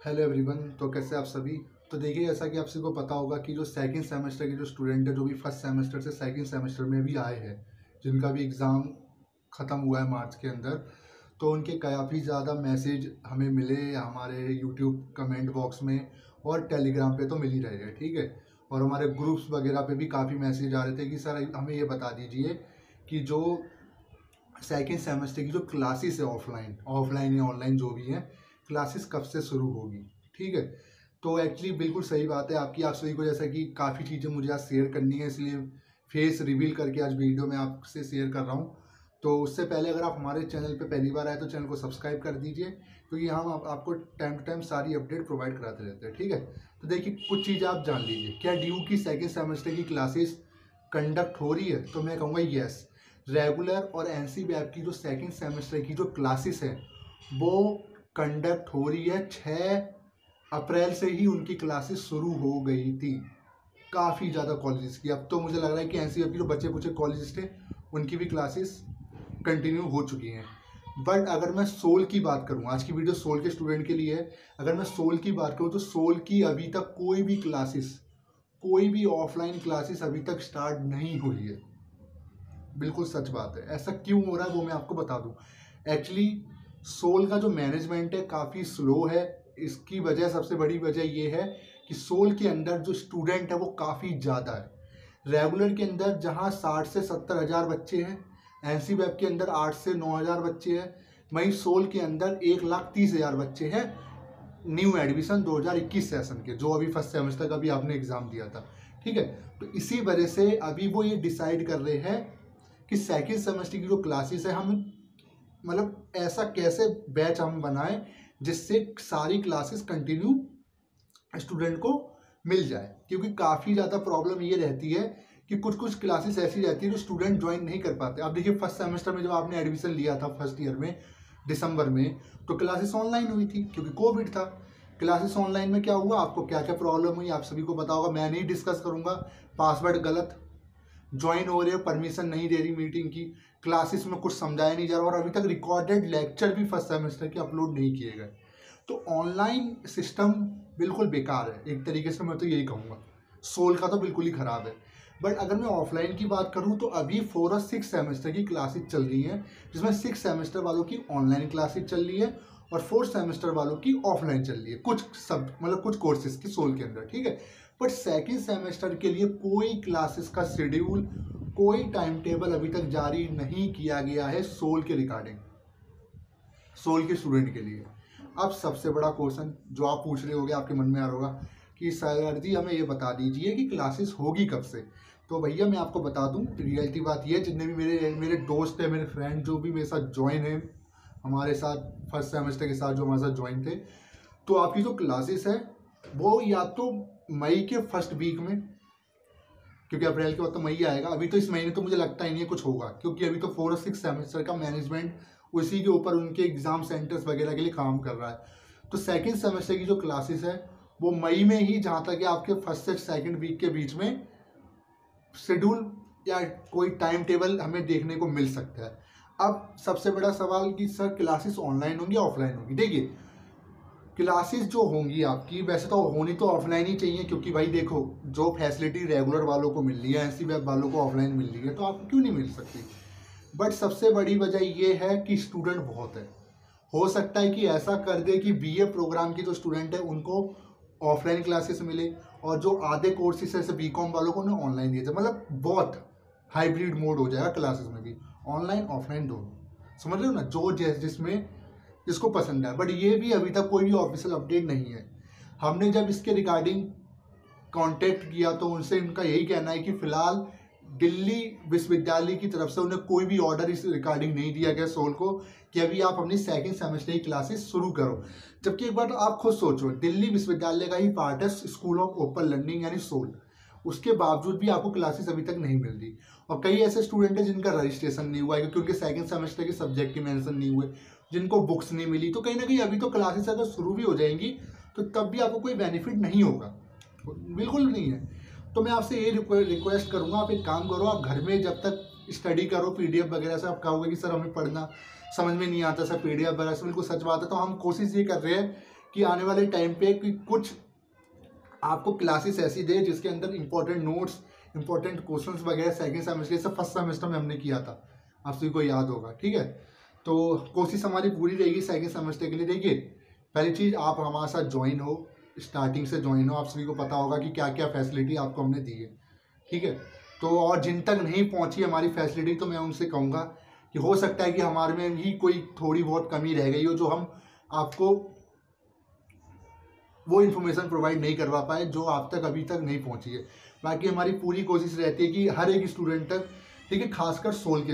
Hello everyone. तो कैसे आप सभी। तो देखिए, जैसा कि आप सभी को पता होगा कि जो सेकंड सेमेस्टर के जो स्टूडेंट है, जो भी फर्स्ट सेमेस्टर से सेकंड सेमेस्टर में भी आए हैं, जिनका भी एग्ज़ाम ख़त्म हुआ है मार्च के अंदर, तो उनके काफ़ी ज़्यादा मैसेज हमें मिले हमारे यूट्यूब कमेंट बॉक्स में और टेलीग्राम पे तो मिल ही रहे हैं, ठीक है। और हमारे ग्रुप्स वगैरह पे भी काफ़ी मैसेज आ रहे थे कि सर हमें ये बता दीजिए कि जो सेकेंड सेमेस्टर की जो क्लासेस है, ऑफलाइन या ऑनलाइन जो भी है, क्लासेस कब से शुरू होगी, ठीक है। तो एक्चुअली बिल्कुल सही बात है आपकी, आप सभी को, जैसा कि काफ़ी चीज़ें मुझे आज शेयर करनी है, इसलिए फेस रिवील करके आज वीडियो में आपसे शेयर कर रहा हूँ। तो उससे पहले अगर आप हमारे चैनल पे पहली बार आए तो चैनल को सब्सक्राइब कर दीजिए, क्योंकि हम आपको टाइम टू टाइम सारी अपडेट प्रोवाइड कराते रहते हैं, ठीक है। तो देखिए, कुछ चीज़ें आप जान लीजिए। क्या ड्यू की सेकेंड सेमेस्टर की क्लासेस कंडक्ट हो रही है? तो मैं कहूँगा येस। रेगुलर और एनसीबीएफ की जो सेकंड सेमेस्टर की जो क्लासेस है वो कंडक्ट हो रही है। 6 अप्रैल से ही उनकी क्लासेस शुरू हो गई थी काफ़ी ज़्यादा कॉलेजेस की। अब तो मुझे लग रहा है कि एनसीबीएफ की जो बच्चे कुछ कॉलेजेस थे उनकी भी क्लासेस कंटिन्यू हो चुकी हैं। बट अगर मैं सोल की बात करूँ, आज की वीडियो सोल के स्टूडेंट के लिए है। अगर मैं सोल की बात करूँ तो सोल की अभी तक कोई भी ऑफलाइन क्लासेस अभी तक स्टार्ट नहीं हुई है। बिल्कुल सच बात है। ऐसा क्यों हो रहा है वो मैं आपको बता दूं। एक्चुअली सोल का जो मैनेजमेंट है काफ़ी स्लो है। इसकी वजह, सबसे बड़ी वजह ये है कि सोल के अंदर जो स्टूडेंट है वो काफ़ी ज़्यादा है। रेगुलर के अंदर जहां 60 से 70 हज़ार बच्चे हैं, एनसीबीएफ के अंदर 8 से 9 हज़ार बच्चे हैं, वहीं सोल के अंदर 1,30,000 बच्चे हैं न्यू एडमिशन 2021 सेशन के, जो अभी फर्स्ट सेमेस्टर का भी आपने एग्ज़ाम दिया था, ठीक है। तो इसी वजह से अभी वो ये डिसाइड कर रहे हैं कि सेकेंड सेमेस्टर की जो क्लासेस है, हम मतलब ऐसा कैसे बैच हम बनाएं जिससे सारी क्लासेस कंटिन्यू स्टूडेंट को मिल जाए। क्योंकि काफ़ी ज़्यादा प्रॉब्लम ये रहती है कि कुछ कुछ क्लासेस ऐसी रहती है जो स्टूडेंट ज्वाइन नहीं कर पाते। अब देखिए, फर्स्ट सेमेस्टर में जब आपने एडमिशन लिया था फर्स्ट ईयर में दिसंबर में, तो क्लासेस ऑनलाइन हुई थी क्योंकि कोविड था। क्लासेस ऑनलाइन में क्या हुआ, आपको क्या क्या प्रॉब्लम हुई आप सभी को पता होगा, मैं नहीं डिस्कस करूंगा। पासवर्ड गलत, ज्वाइन हो रहे हो, परमिशन नहीं दे रही मीटिंग की, क्लासेस में कुछ समझाया नहीं जा रहा, और अभी तक रिकॉर्डेड लेक्चर भी फर्स्ट सेमेस्टर के अपलोड नहीं किए गए। तो ऑनलाइन सिस्टम बिल्कुल बेकार है एक तरीके से, मैं तो यही कहूँगा। सोल का तो बिल्कुल ही ख़राब है। बट अगर मैं ऑफलाइन की बात करूँ तो अभी 4 और 6 सेमेस्टर की क्लासेस चल रही हैं, जिसमें 6 सेमेस्टर वालों की ऑनलाइन क्लासेस चल रही है और 4 सेमेस्टर वालों की ऑफलाइन चल रही है, कुछ सब मतलब कुछ कोर्सेज की सोल के अंदर, ठीक है। बट सेकेंड सेमेस्टर के लिए कोई क्लासेस का शेड्यूल, कोई टाइम टेबल अभी तक जारी नहीं किया गया है सोल के रिगार्डिंग, सोल के स्टूडेंट के लिए। अब सबसे बड़ा क्वेश्चन जो आप पूछ रहे होगे, आपके मन में आ रहा होगा कि सर जी हमें ये बता दीजिए कि क्लासेस होगी कब से। तो भैया मैं आपको बता दूं, रियलिटी बात ये है, जितने भी मेरे दोस्त हैं, मेरे फ्रेंड जो भी मेरे साथ ज्वाइन है, हमारे साथ फर्स्ट सेमेस्टर के साथ जो हमारे साथ ज्वाइन थे, तो आपकी जो क्लासेस है वो या तो मई के फर्स्ट वीक में, क्योंकि अप्रैल के बाद तो मई आएगा, अभी तो इस महीने तो मुझे लगता ही नहीं कुछ होगा, क्योंकि अभी तो 4 और 6 सेमेस्टर का मैनेजमेंट उसी के ऊपर उनके एग्जाम सेंटर्स वगैरह के लिए काम कर रहा है। तो सेकेंड सेमेस्टर की जो क्लासेस है वो मई में ही, जहाँ तक कि आपके फर्स्ट से सेकेंड वीक के बीच में शेड्यूल या कोई टाइम टेबल हमें देखने को मिल सकता है। अब सबसे बड़ा सवाल कि सर क्लासेस ऑनलाइन होंगी या ऑफलाइन होंगी। देखिए, क्लासेस जो होंगी आपकी वैसे तो होनी तो ऑफलाइन ही चाहिए, क्योंकि भाई देखो, जो फैसिलिटी रेगुलर वालों को मिल रही है, एनसीबीएफ वालों को ऑफलाइन मिल रही है, तो आपको क्यों नहीं मिल सकती। बट सबसे बड़ी वजह ये है कि स्टूडेंट बहुत है। हो सकता है कि ऐसा कर दे कि बीए प्रोग्राम की जो स्टूडेंट है उनको ऑफलाइन क्लासेस मिले, और जो आधे कोर्सेस है बीकॉम वालों को उन्हें ऑनलाइन दिए जाए। मतलब बहुत हाइब्रिड मोड हो जाएगा क्लासेस में भी, ऑनलाइन ऑफलाइन दोनों, समझ रहे हो ना, जो जिसमें जिसको पसंद है। बट ये भी अभी तक कोई भी ऑफिशियल अपडेट नहीं है। हमने जब इसके रिगार्डिंग कांटेक्ट किया तो उनसे उनका यही कहना है कि फिलहाल दिल्ली विश्वविद्यालय की तरफ से उन्हें कोई भी ऑर्डर इस रिगार्डिंग नहीं दिया गया सोल को कि अभी आप अपनी सेकंड सेमेस्टर की क्लासेस शुरू करो। जबकि एक बार तो आप खुद सोचो, दिल्ली विश्वविद्यालय का ही पार्ट है स्कूल ऑफ ओपन लर्निंग यानी सोल, उसके बावजूद भी आपको क्लासेस अभी तक नहीं मिल रही। और कई ऐसे स्टूडेंट हैं जिनका रजिस्ट्रेशन नहीं हुआ है क्योंकि उनके सेकंड सेमेस्टर के सब्जेक्ट के मेंशन नहीं हुए, जिनको बुक्स नहीं मिली। तो कहीं ना कहीं अभी तो क्लासेस अगर शुरू भी हो जाएंगी तो तब भी आपको कोई बेनिफिट नहीं होगा, बिल्कुल नहीं है। तो मैं आपसे ये रिक्वेस्ट करूंगा, आप एक काम करो, आप घर में जब तक स्टडी करो पीडीएफ वगैरह से, आप कहोगे कि सर हमें पढ़ना समझ में नहीं आता सर पीडीएफ वगैरह से, बिल्कुल सच बात है। तो हम कोशिश ये कर रहे हैं कि आने वाले टाइम पे कि कुछ आपको क्लासेस ऐसी दे जिसके अंदर इंपॉर्टेंट नोट्स, इंपॉर्टेंट क्वेश्चंस वगैरह सेकंड सेमेस्टर से फर्स्ट सेमेस्टर में हमने किया था, आप सभी को याद होगा। ठीक है, तो कोशिश हमारी पूरी रहेगी सेकंड सेमेस्टर के लिए। देखिए, पहली चीज़ आप हमारे साथ ज्वाइन हो, स्टार्टिंग से ज्वाइन हो। आप सभी को पता होगा कि क्या क्या फैसिलिटी आपको हमने दी है। ठीक है, तो और जिन तक नहीं पहुंची हमारी फैसिलिटी, तो मैं उनसे कहूँगा कि हो सकता है कि हमारे में भी कोई थोड़ी बहुत कमी रह गई हो, जो हम आपको वो इन्फॉर्मेशन प्रोवाइड नहीं करवा पाए जो आप तक अभी तक नहीं पहुंची है। बाकी हमारी पूरी कोशिश रहती है कि हर एक स्टूडेंट तक, ठीक है, खासकर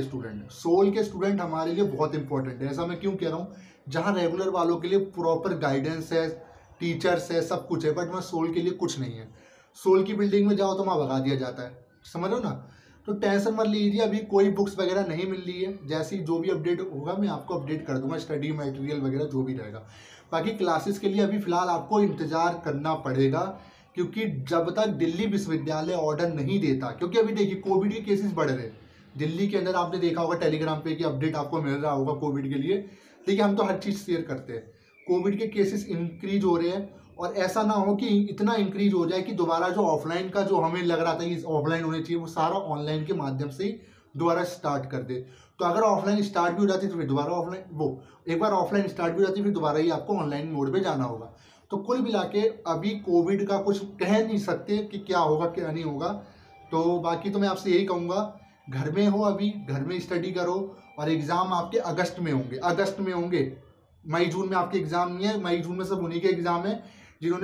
सोल के स्टूडेंट हमारे लिए बहुत इंपॉर्टेंट है। ऐसा मैं क्यों कह रहा हूँ, जहाँ रेगुलर वालों के लिए प्रॉपर गाइडेंस है, टीचर्स है, सब कुछ है, बट मैं सोल के लिए कुछ नहीं है। सोल की बिल्डिंग में जाओ तो वहाँ भगा दिया जाता है, समझ लो ना। तो टेंशन मत लीजिए, अभी कोई बुक्स वगैरह नहीं मिल रही है। जैसी जो भी अपडेट होगा मैं आपको अपडेट कर दूंगा, स्टडी मटेरियल वगैरह जो भी रहेगा। बाकी क्लासेस के लिए अभी फिलहाल आपको इंतजार करना पड़ेगा, क्योंकि जब तक दिल्ली विश्वविद्यालय ऑर्डर नहीं देता, क्योंकि अभी देखिए कोविड के केसेस बढ़ रहे हैं दिल्ली के अंदर। आपने देखा होगा टेलीग्राम पे कि अपडेट आपको मिल रहा होगा कोविड के लिए। ठीक है, हम तो हर चीज़ शेयर करते हैं। कोविड के केसेस इंक्रीज हो रहे हैं, और ऐसा ना हो कि इतना इंक्रीज हो जाए कि दोबारा जो ऑफलाइन का जो हमें लग रहा था कि ऑफलाइन होने चाहिए, वो सारा ऑनलाइन के माध्यम से ही दोबारा स्टार्ट कर दे। तो अगर ऑफलाइन स्टार्ट भी हो जाती तो फिर दोबारा ऑफलाइन, वो एक बार ऑफलाइन स्टार्ट भी हो जाती फिर दोबारा ही आपको ऑनलाइन मोड पे जाना होगा। तो कुल मिला के अभी कोविड का कुछ कह नहीं सकते कि क्या होगा क्या नहीं होगा। तो बाकी तो मैं आपसे यही कहूँगा, घर में हो, अभी घर में स्टडी करो, और एग्ज़ाम आपके अगस्त में होंगे। मई जून में आपके एग्ज़ाम नहीं है। मई जून में सब उन्हीं के एग्ज़ाम है जिन्होंने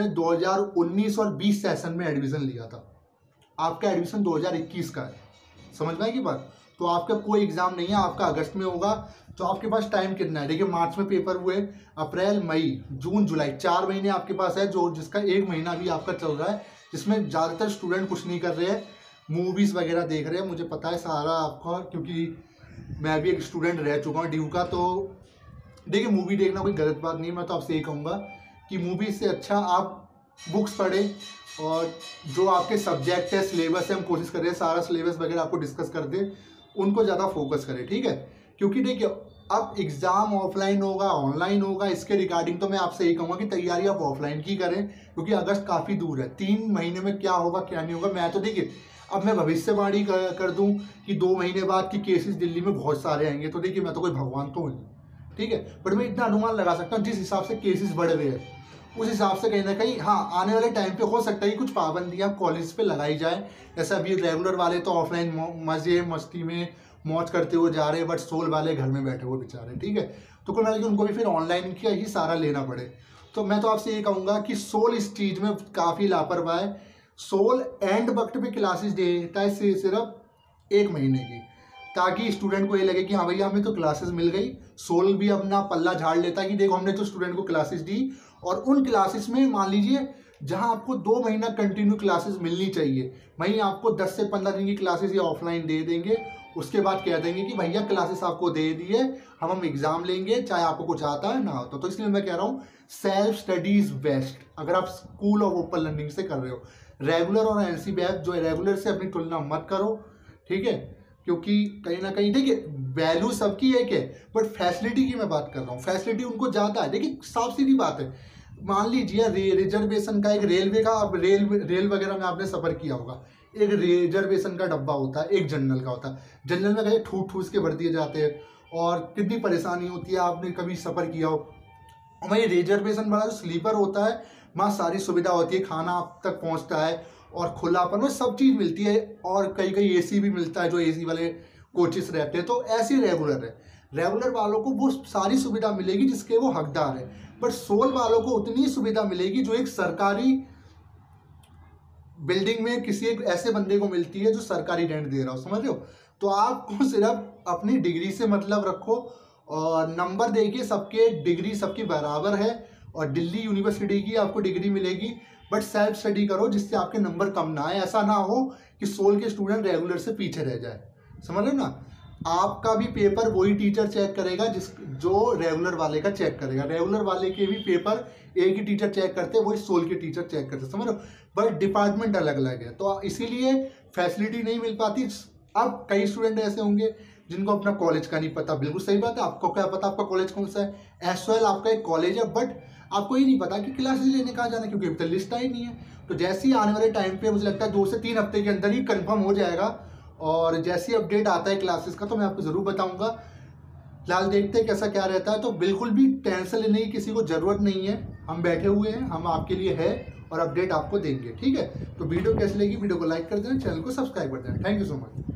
2019 और 20 सेशन में एडमिशन लिया था। आपका एडमिशन 2021 का है, समझ में आएगी बात। तो आपका कोई एग्ज़ाम नहीं है, आपका अगस्त में होगा। तो आपके पास टाइम कितना है, देखिए मार्च में पेपर हुए, अप्रैल, मई, जून, जुलाई, 4 महीने आपके पास है, जो जिसका 1 महीना भी आपका चल रहा है, जिसमें ज़्यादातर स्टूडेंट कुछ नहीं कर रहे हैं, मूवीज़ वगैरह देख रहे हैं। मुझे पता है सारा आपका, क्योंकि मैं भी एक स्टूडेंट रह चुका हूँ ड्यू का। तो देखिए, मूवी देखना कोई गलत बात नहीं है। मैं तो आपसे यही कहूँगा कि मूवी से अच्छा आप बुक्स पढ़ें, और जो आपके सब्जेक्ट है, सिलेबस है, हम कोशिश कर रहे हैं सारा सिलेबस वगैरह आपको डिस्कस कर दें, उनको ज़्यादा फोकस करें। ठीक है, क्योंकि देखिए अब एग्ज़ाम ऑफलाइन होगा ऑनलाइन होगा, इसके रिगार्डिंग तो मैं आपसे यही कहूँगा कि तैयारी आप ऑफलाइन की करें, क्योंकि अगस्त काफ़ी दूर है। 3 महीने में क्या होगा क्या नहीं होगा, मैं तो देखिए अब मैं भविष्यवाणी कर दूं कि 2 महीने बाद की केसेस दिल्ली में बहुत सारे आएंगे। तो देखिए, मैं तो कोई भगवान तो नहीं, ठीक है, बट मैं इतना अनुमान लगा सकता हूँ जिस हिसाब से केसेस बढ़ रहे हैं, उस हिसाब से कहीं ना कहीं हाँ आने वाले टाइम पे हो सकता है कि कुछ पाबंदियाँ कॉलेज पे लगाई जाए। जैसे अभी रेगुलर वाले तो ऑफलाइन मजे मस्ती में मौज करते हुए जा रहे हैं, बट सोल वाले घर में बैठे हुए बेचारे। ठीक है, तो कुल मिला के उनको भी फिर ऑनलाइन का ही सारा लेना पड़े। तो मैं तो आपसे ये कहूँगा कि सोल इस चीज़ में काफ़ी लापरवाह है। सोल एंड वक्त पे क्लासेस देता है सिर्फ 1 महीने की, ताकि स्टूडेंट को ये लगे कि हाँ भैया हमें तो क्लासेस मिल गई। सोल भी अपना पल्ला झाड़ लेता है कि देखो हमने तो स्टूडेंट को क्लासेस दी, और उन क्लासेस में मान लीजिए जहाँ आपको 2 महीना कंटिन्यू क्लासेस मिलनी चाहिए, वहीं आपको 10 से 15 दिन की क्लासेस ये ऑफलाइन दे देंगे। उसके बाद कह देंगे कि भैया क्लासेस आपको दे दिए, हम एग्जाम लेंगे चाहे आपको कुछ आता है ना आता। तो इसलिए मैं कह रहा हूँ सेल्फ स्टडी इज बेस्ट, अगर आप स्कूल और ओपन लर्निंग से कर रहे हो। रेगुलर और एनसी बैच जो है, रेगुलर से अपनी तुलना मत करो, ठीक है, क्योंकि कहीं ना कहीं देखिए वैल्यू सबकी एक है, बट फैसिलिटी की मैं बात कर रहा हूँ, फैसिलिटी उनको ज़्यादा है। देखिए साफ सीधी बात है, मान लीजिए रिजर्वेशन का, एक रेलवे का, अब रेल वगैरह में आपने सफ़र किया होगा, एक रिजर्वेशन का डब्बा होता है, एक जनरल का होता है। जनरल में कहीं ठूस ठूस के भर दिए जाते हैं और कितनी परेशानी होती है, आपने कभी सफ़र किया हो। वही रिजर्वेशन वाला जो स्लीपर होता है, वहाँ सारी सुविधा होती है, खाना आप तक पहुँचता है और खुलापन में सब चीज़ मिलती है, और कई कई एसी भी मिलता है जो एसी वाले कोचेस रहते हैं। तो ऐसे रेगुलर है, रेगुलर वालों को वो सारी सुविधा मिलेगी जिसके वो हकदार है, बट सोल वालों को उतनी सुविधा मिलेगी जो एक सरकारी बिल्डिंग में किसी एक ऐसे बंदे को मिलती है जो सरकारी रेंट दे रहा हो, समझ रहे हो। तो आपको सिर्फ अपनी डिग्री से मतलब रखो, और नंबर देखिए सबके डिग्री सबकी बराबर है, और दिल्ली यूनिवर्सिटी की आपको डिग्री मिलेगी, बट सेल्फ स्टडी करो जिससे आपके नंबर कम ना आए। ऐसा ना हो कि सोल के स्टूडेंट रेगुलर से पीछे रह जाए, समझ रहे हो ना। आपका भी पेपर वही टीचर चेक करेगा जो रेगुलर वाले का चेक करेगा। रेगुलर वाले के भी पेपर एक ही टीचर चेक करते हैं, वही सोल के टीचर चेक करते हैं, समझ रहे हो, बट डिपार्टमेंट अलग अलग है। तो इसीलिए फैसिलिटी नहीं मिल पाती। अब कई स्टूडेंट ऐसे होंगे जिनको अपना कॉलेज का नहीं पता, बिल्कुल सही बात है, आपको क्या पता आपका कॉलेज कौन सा है। एसवाइएल आपका एक कॉलेज है, बट आपको ये नहीं पता कि क्लासेस लेने कहाँ जाना, क्योंकि अभी तक लिस्ट आई नहीं है। तो जैसे ही आने वाले टाइम पे मुझे लगता है 2 से 3 हफ्ते के अंदर ही कंफर्म हो जाएगा, और जैसे ही अपडेट आता है क्लासेस का तो मैं आपको ज़रूर बताऊंगा। फिलहाल देखते हैं कैसा क्या रहता है। तो बिल्कुल भी टेंशन लेने की किसी को ज़रूरत नहीं है, हम बैठे हुए हैं, हम आपके लिए है और अपडेट आपको देंगे, ठीक है। तो वीडियो कैसी लगी, वीडियो को लाइक कर देना, चैनल को सब्सक्राइब कर देना। Thank you so much.